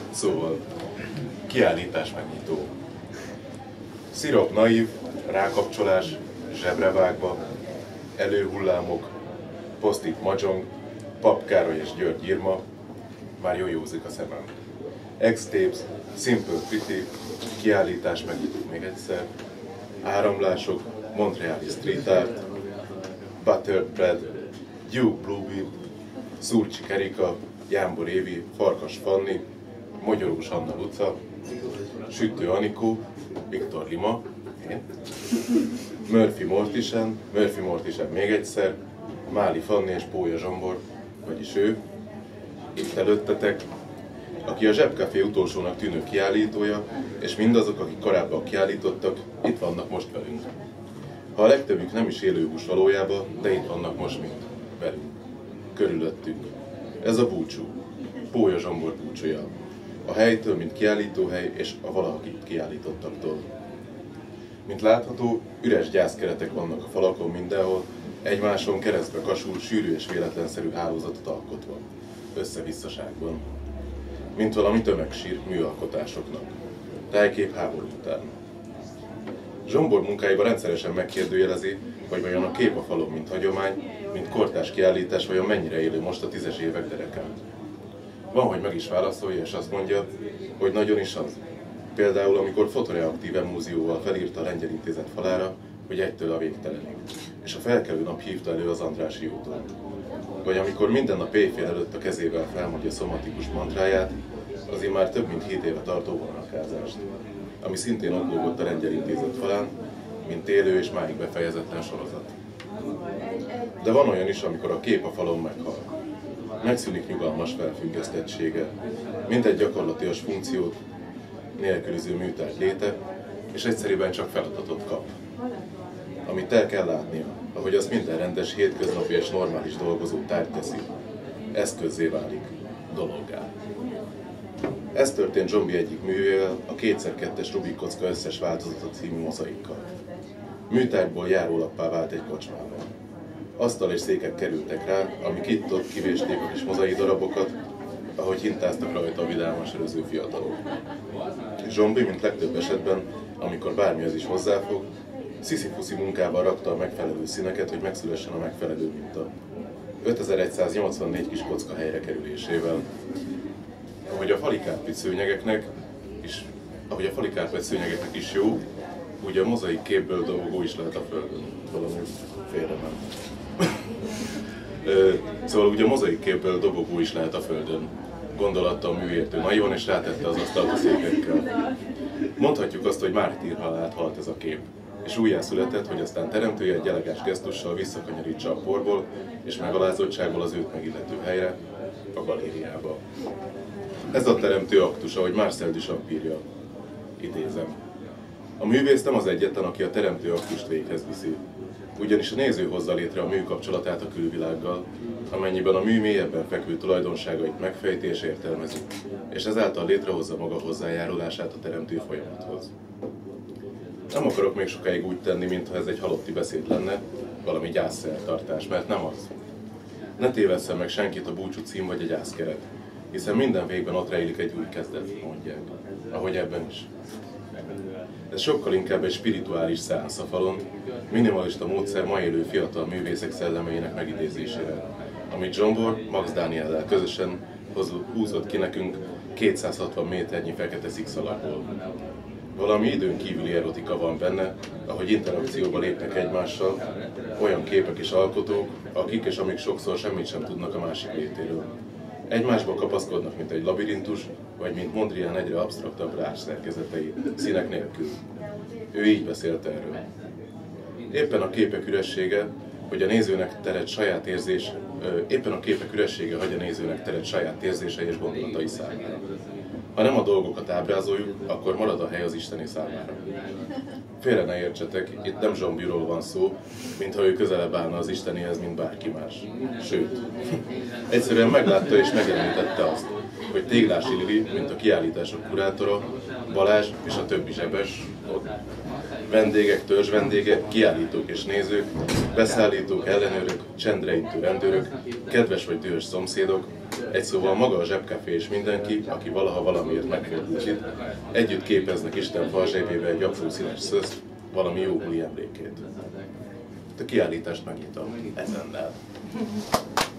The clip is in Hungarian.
Szóval, kiállítás megnyitó. Szirop naív, rákapcsolás, zsebrevágva, előhullámok, posztit magyong, Pap Károly és György Irma, már jójózik a szemem. X-Tapes, Simple Pretty, kiállítás megnyitó még egyszer, áramlások, Montreali Street Art, Buttered Bread, Duke Bluebeard, Szurcsi Kerika, Jámbor Évi, Farkas Fanni, Mogyorós Anna Luca, Sütő Anikó, Viktor Lima, én, Murphy Mortisen még egyszer, Máli Fanni és Pólya Zsombor, vagyis ő, itt előttetek, aki a Zsebcafé utolsónak tűnő kiállítója, és mindazok, akik korábban kiállítottak, itt vannak most velünk. Ha a legtöbbük nem is élőhús valójában, de itt vannak most mind velünk, körülöttünk. Ez a búcsú, Pólya Zsombor búcsúja. A helytől, mint kiállítóhely, és a valaha kiállítottaktól. Mint látható, üres gyászkeretek vannak a falakon mindenhol, egymáson keresztbe kasul, sűrű és véletlenszerű hálózatot alkotva, összevisszaságban. Mint valami tömegsír műalkotásoknak. Tájkép háború után. Zsombor munkáiban rendszeresen megkérdőjelezi, hogy vajon a kép a falon, mint hagyomány, mint kortárs kiállítás, vajon mennyire élő most a 10-es évek derekán. Van, hogy meg is válaszolja, és azt mondja, hogy nagyon is az. Például, amikor fotoreaktív emúzióval felírta a Lengyel Intézet falára, hogy egytől a végtelenig, és a felkelő nap hívta elő az Andrássy úton. Vagy amikor minden nap éjfél előtt a kezével felmondja szomatikus mantráját, az immár több mint 7 éve tartó vonalkázást, ami szintén ott lógott a Lengyel Intézet falán, mint élő és máig befejezetlen sorozat. De van olyan is, amikor a kép a falon meghal. Megszűnik nyugalmas felfüggesztettsége, mindegy gyakorlatias funkciót nélkülöző műtárgy léte, és egyszerűen csak feladatot kap. Amit el kell látnia, ahogy az minden rendes, hétköznapi és normális dolgozó tárgy teszi. Eszközzé válik, dologgá. Ez történt Zsombi egyik művével, a 2x2-es Rubik kocka összes változata című mozaikkal. Műtárgyból járólappá vált egy kocsmában. Asztal és székek kerültek rá, amik itt-ott kivésték a kis mozai darabokat, ahogy hintáztak rajta a vidáman söröző fiatalok. Zsombi, mint legtöbb esetben, amikor bármihez is hozzáfog, sziszifuszi munkával rakta a megfelelő színeket, hogy megszülessen a megfelelő minta. 5184 kis kocka helyre kerülésével. Ahogy a falikárpet szőnyegeknek is jó, úgy a mozaik képből dolgozó is lehet a földön. Valami félrement. Szóval ugye a mozaik képből dobogó is lehet a földön. Gondolatta a műértő naivan, és rátette az asztalt a székekkel. Mondhatjuk azt, hogy mártírhalált halt ez a kép, és újjászületett, hogy aztán teremtője egy elegáns gesztussal visszakanyarítsa a porból, és megalázottságból az őt megillető helyre, a galériába. Ez a teremtő aktus, ahogy Marcel Duchamp írja. Idézem. A művész nem az egyetlen, aki a teremtő aktust véghez viszi. Ugyanis a néző hozza létre a mű kapcsolatát a külvilággal, amennyiben a mű mélyebben fekvő tulajdonságait megfejti és értelmezi, és ezáltal létrehozza maga hozzájárulását a teremtő folyamathoz. Nem akarok még sokáig úgy tenni, mintha ez egy halotti beszéd lenne, valami gyászszertartás, mert nem az. Ne tévesszen meg senkit a búcsú cím vagy a gyászkeret, hiszen minden végben ott rejlik egy új kezdet, mondják, ahogy ebben is. Ez sokkal inkább egy spirituális szeánsz a falon, minimalista módszer ma élő fiatal művészek szellemeinek megidézésére, amit Zsombor Max Dániellel közösen húzott ki nekünk 260 méternyi fekete szikszalagból. Valami időn kívüli erotika van benne, ahogy interakcióba lépnek egymással, olyan képek és alkotók, akik és amik sokszor semmit sem tudnak a másik létéről. Egymásba kapaszkodnak, mint egy labirintus, vagy mint Mondrian egyre absztraktabb rácszerkezetei, színek nélkül. Ő így beszélt erről. Éppen a képek üressége, hogy a nézőnek teret saját érzés, éppen a képek üressége hagy a nézőnek teret saját érzései és gondolatai számára. Ha nem a dolgokat ábrázoljuk, akkor marad a hely az isteni számára. Félre ne értsetek, itt nem Zsombiról van szó, mintha ő közelebb állna az istenihez, mint bárki más. Sőt, egyszerűen meglátta és megjelenítette azt, hogy Téglási Lili, mint a kiállítások kurátora, Balázs és a többi zsebes, ott vendégek, törzsvendégek, kiállítók és nézők, beszállítók, ellenőrök, csendreintő rendőrök, Kedves vagy dühös szomszédok, egy szóval maga a zsebkafé és mindenki, aki valaha valamiért megfordult itt, együtt képeznek Isten farzsébébe egy apró színes szözt, valami jó buli emlékét. A kiállítást megnyitom ezennel.